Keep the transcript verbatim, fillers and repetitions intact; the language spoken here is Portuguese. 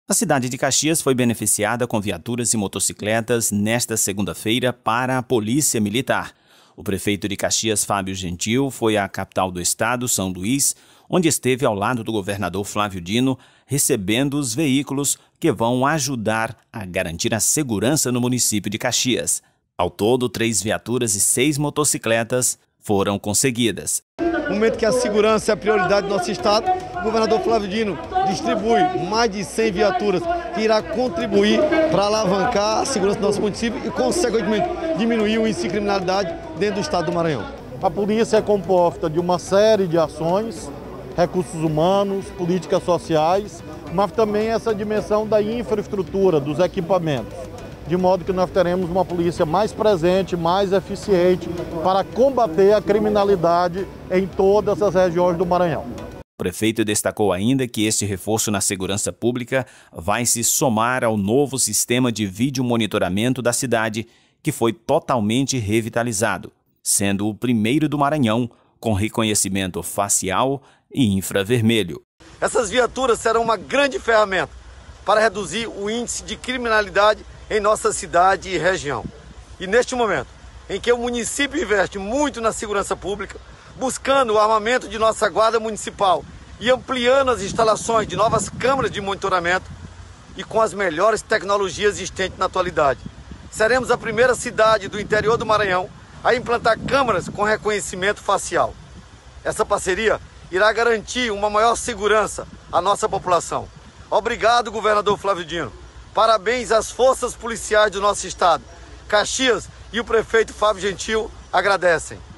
A cidade de Caxias foi beneficiada com viaturas e motocicletas nesta segunda-feira para a Polícia Militar. O prefeito de Caxias, Fábio Gentil, foi à capital do estado, São Luís, onde esteve ao lado do governador Flávio Dino, recebendo os veículos que vão ajudar a garantir a segurança no município de Caxias. Ao todo, três viaturas e seis motocicletas foram conseguidas. No momento que a segurança é a prioridade do nosso estado, o governador Flávio Dino distribui mais de cem viaturas que irá contribuir para alavancar a segurança do nosso município e, consequentemente, diminuir o índice de criminalidade dentro do estado do Maranhão. A polícia é composta de uma série de ações, recursos humanos, políticas sociais, mas também essa dimensão da infraestrutura, dos equipamentos, de modo que nós teremos uma polícia mais presente, mais eficiente para combater a criminalidade em todas as regiões do Maranhão. O prefeito destacou ainda que este reforço na segurança pública vai se somar ao novo sistema de vídeo monitoramento da cidade, que foi totalmente revitalizado, sendo o primeiro do Maranhão com reconhecimento facial e infravermelho. Essas viaturas serão uma grande ferramenta para reduzir o índice de criminalidade em nossa cidade e região. E neste momento, em que o município investe muito na segurança pública, buscando o armamento de nossa guarda municipal e ampliando as instalações de novas câmaras de monitoramento e com as melhores tecnologias existentes na atualidade, seremos a primeira cidade do interior do Maranhão a implantar câmaras com reconhecimento facial. Essa parceria irá garantir uma maior segurança à nossa população. Obrigado, governador Flávio Dino. Parabéns às forças policiais do nosso estado. Caxias e o prefeito Fábio Gentil agradecem.